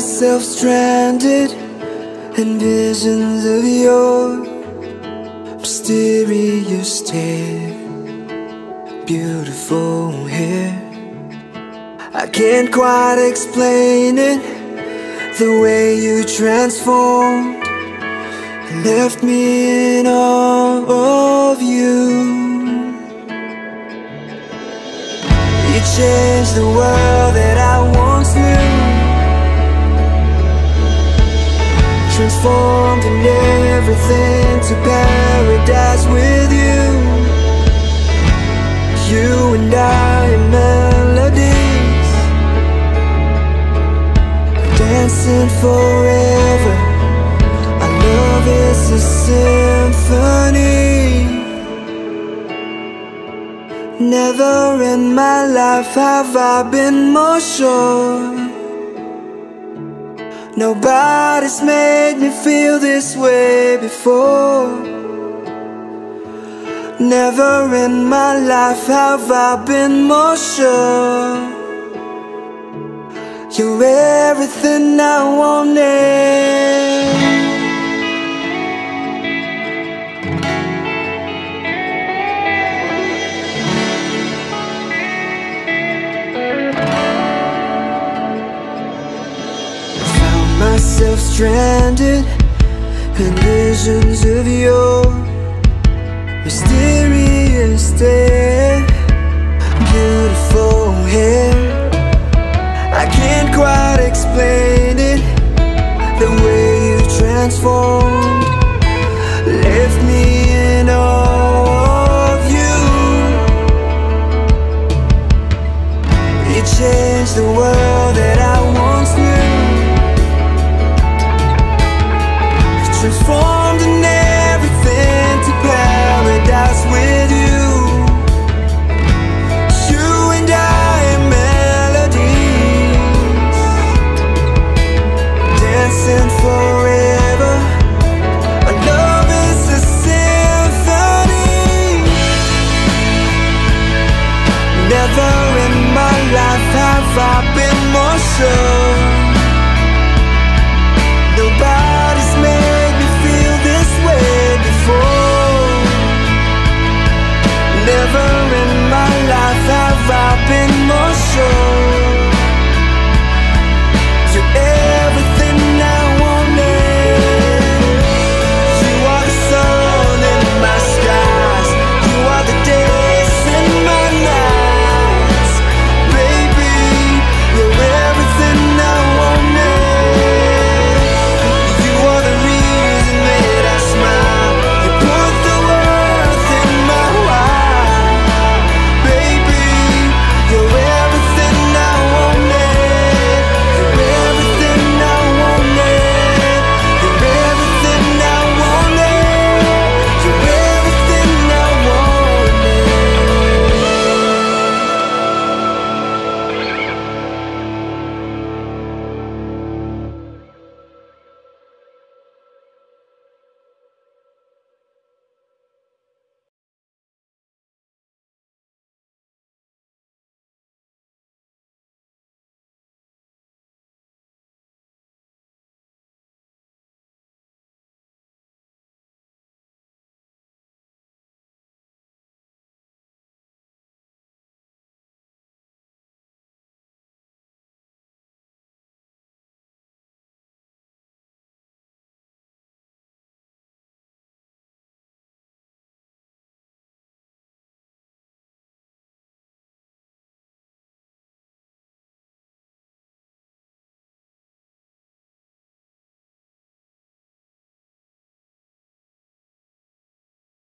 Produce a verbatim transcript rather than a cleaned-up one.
myself stranded in visions of your mysterious stare, beautiful hair. I can't quite explain it, the way you transformed and left me in awe of you. You changed the world that I once knew, transformed in everything to paradise with you. You and I in melodies, dancing forever. Our love is a symphony. Never in my life have I been more sure. Nobody's made me feel this way before. Never in my life have I been more sure. You're everything I wanted. Myself stranded in visions of your mysterious stare, beautiful hair. I can't quite explain it, the way you transformed, left me in awe of you. You changed the world that I once knew, transformed in